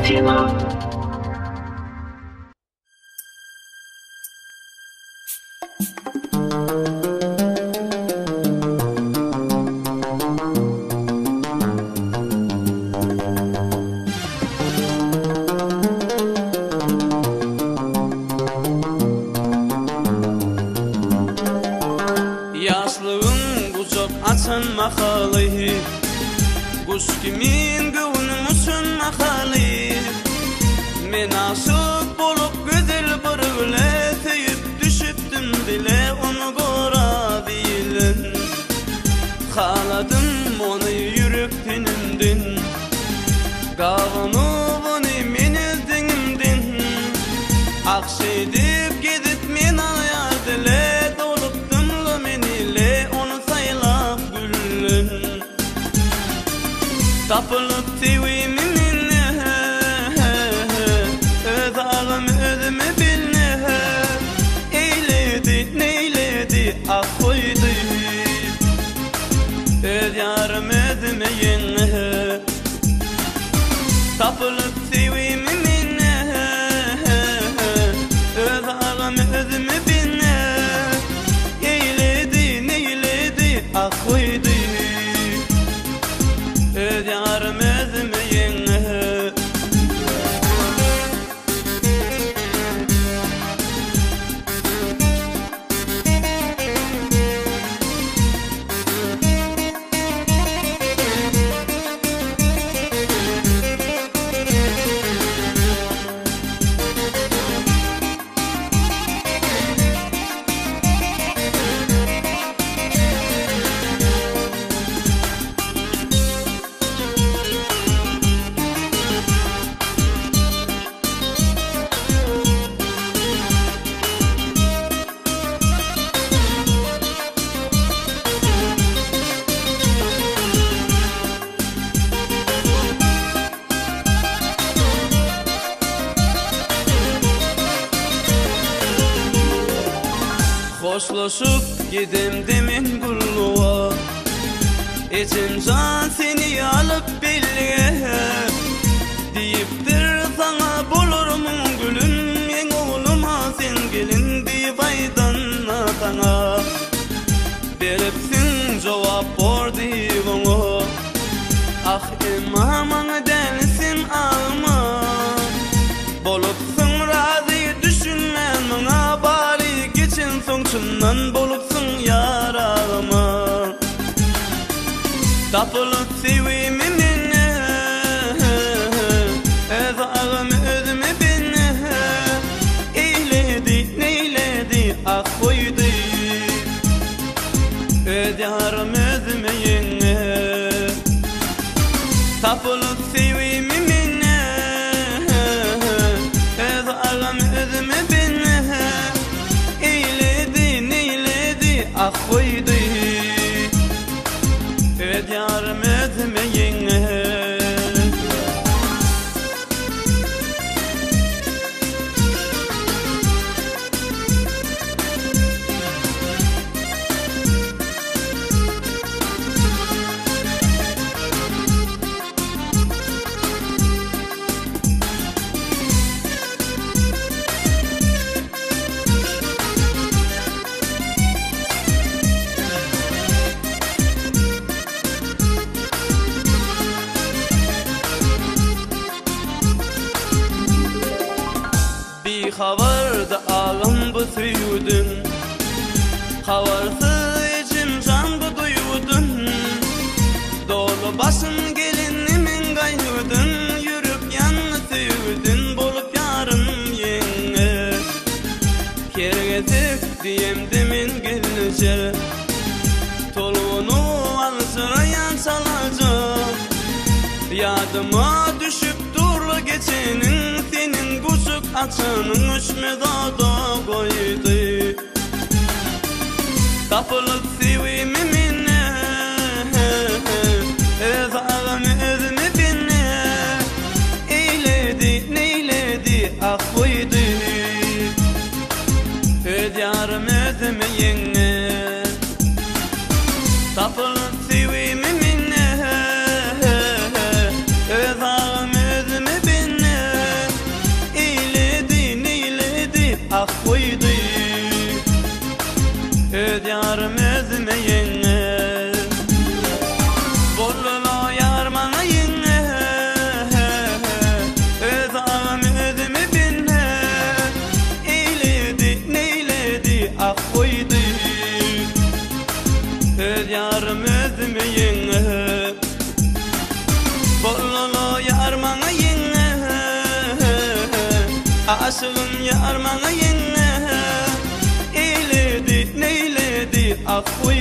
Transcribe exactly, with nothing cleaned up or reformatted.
tema. Yaşlığın kucak açan makalı, kuş kimin gönlümüsün makalı. Men aşık bolup güzel bir güle teyip düşüptüm dile onu gora bilin. Haladım onu yürüp tenimdin, gavunu bunu meniz denimdin. Akşedip gidip men aya dile dolup dımlı menile onu saylap gülün. Tapılıp tevimin öz ağım özümü bilne. Eyledi neyledi ah koydu, öz yarım özüme yenge. Tapılıp tevimin öz ağım özümü bilne. Eyledi neyledi ah koydu, öz yarım özüme yenge. Hoşlaşıp gidem demin gulluğa, içim can seni alıp belliye. Deyiptir sana bulurum gülüm, en oğluma sen gelin deyip aydanna sana. Beripsin cevap bor deyip onu, ah imamana delisin alma. Bolupsun razı düşünmen bana bari, geçin soňçumdan bolupsun yarağıma. Tapılıp sevimin öz ağım özüme binne. Eyledi neyledi ah koydu, öz yarım özüme yenge. Tapılıp sevimin öz ağım özüme binne. Eyledi neyledi ah koydu, öz yarım özüme yenge. Bir havarda ağım bu suyudun, havarsı içim can bu duyudun. Dolu başım gelinimin gaydudun, yürüp yanına suyudun bolup yarım yenge. Kergetik diyem demin gelince, toluğunu alsırayan salacak. Yadıma düşüp dur geçenin, senin kuşuk açanın uçme dağda koydu. Tapılıp sevimin öz ağım özüme binne. Eyledi neyledi ah koydu, öz yarım özüme yenge. Tapılıp sevimin öz ağım özüme binne. yarım özüme yenge Bollulu yar bana yenge Öz ağam özümü binne Eyledi neyledi ak koydu Öz yarım özümü yenge Bollulu yar bana yenge Aşığım yar bana yenge Eyledi neyledi ak koydu